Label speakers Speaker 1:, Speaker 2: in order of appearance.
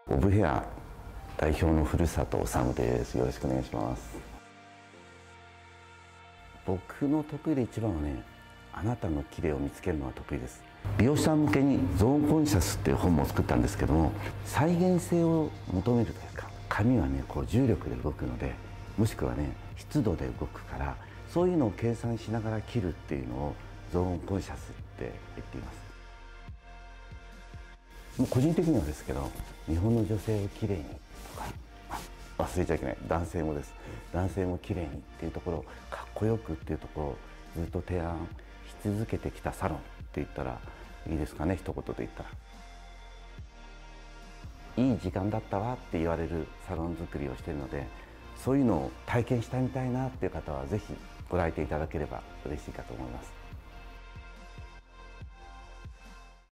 Speaker 1: オブヘア代表の古里治です。よろしくお願いします。僕の得意で一番はね、あなたの綺麗を見つけるのが得意です。美容師さん向けにゾーンコンシャスっていう本も作ったんですけども、再現性を求めるというか、髪はねこう重力で動くので、もしくはね湿度で動くから、そういうのを計算しながら切るっていうのをゾーンコンシャスって言っています。もう個人的にはですけど、日本の女性をきれいにとか、忘れちゃいけない、男性もです。男性もきれいにっていうところ、かっこよくっていうところをずっと提案し続けてきたサロンって言ったらいいですかね、一言で言ったら。いい時間だったわって言われるサロン作りをしているので、そういうのを体験してみたいなっていう方はぜひご来店いただければ嬉しいかと思います。